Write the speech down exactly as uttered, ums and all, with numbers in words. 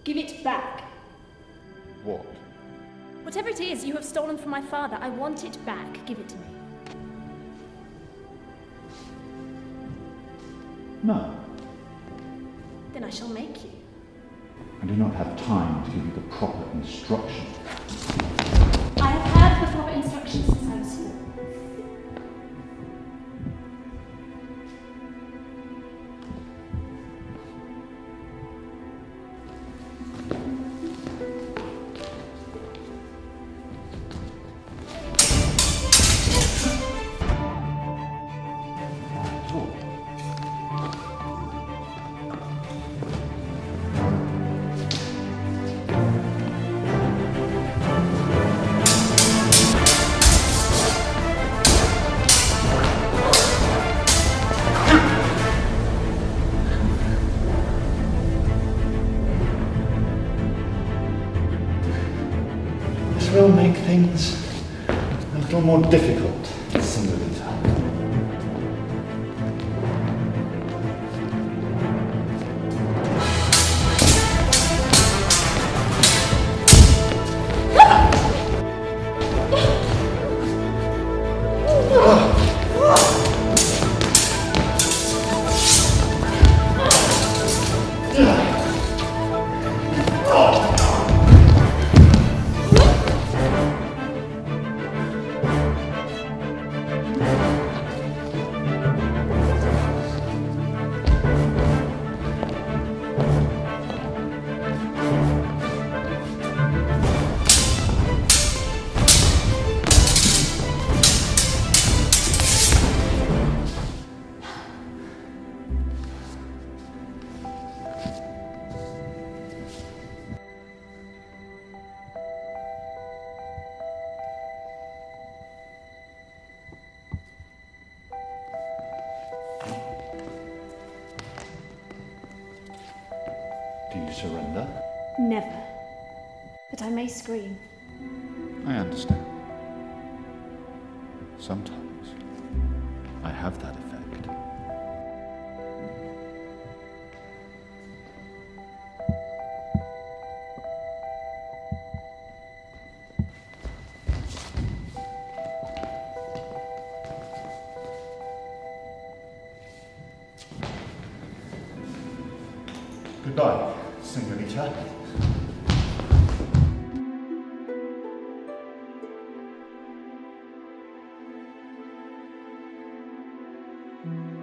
Give it back. What? Whatever it is you have stolen from my father, I want it back. Give it to me. No. Then I shall make you. I do not have time to give you the proper instructions. I have had the proper instructions since I was four. This will make things a little more difficult, Senorita. Do you surrender? Never. But I may scream. I understand. Sometimes I have that effect. Goodbye, Senorita. Mm.